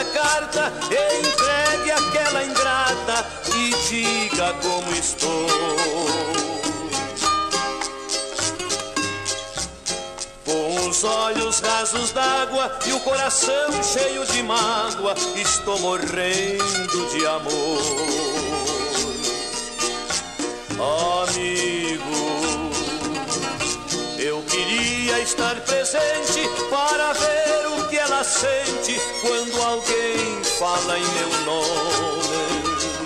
esta carta e entregue àquela ingrata e diga como estou. Com os olhos rasos d'água e o coração cheio de mágoa, estou morrendo de amor. Amigo, eu queria estar presente para ver o que ela sente quando alguém fala em meu nome.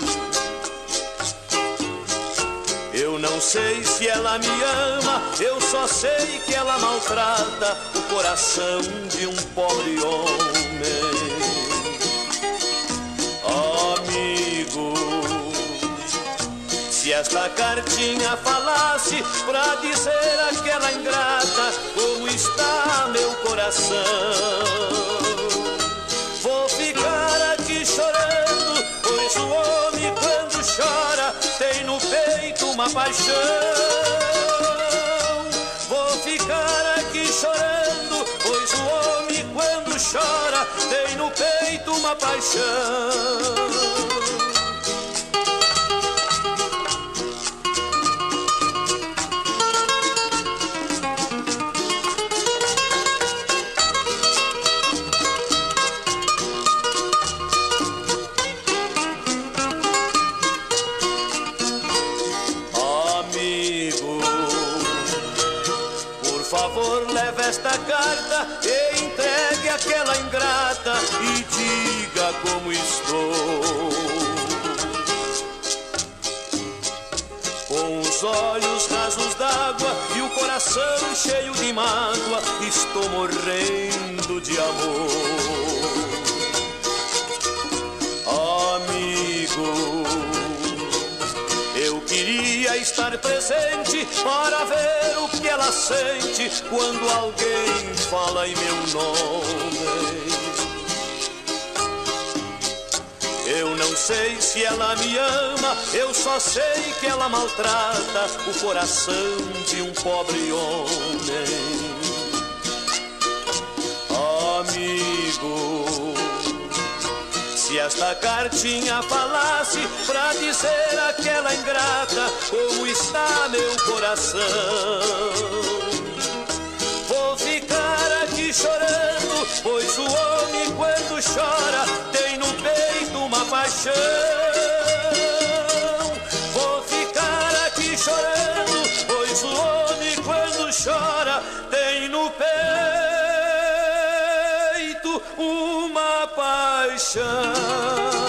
Eu não sei se ela me ama, eu só sei que ela maltrata o coração de um pobre homem. Amigo, se esta cartinha falasse pra dizer àquela ingrata como está meu coração, vou ficar aqui chorando, pois o homem quando chora tem no peito uma paixão. Vou ficar aqui chorando, pois o homem quando chora tem no peito uma paixão. Por favor, leve esta carta e entregue àquela ingrata e diga como estou. Com os olhos rasos d'água e o coração cheio de mágoa, estou morrendo de amor. Amigo, eu queria estar presente para ver o que ela sente quando alguém fala em meu nome. Eu não sei se ela me ama, eu só sei que ela maltrata o coração de um pobre homem. Amigo, se esta cartinha falasse pra dizer àquela ingrata como está meu coração, vou ficar aqui chorando, pois o homem quando chora tem no peito uma paixão. Vou ficar aqui chorando, pois o homem quando chora tem no peito uma paixão.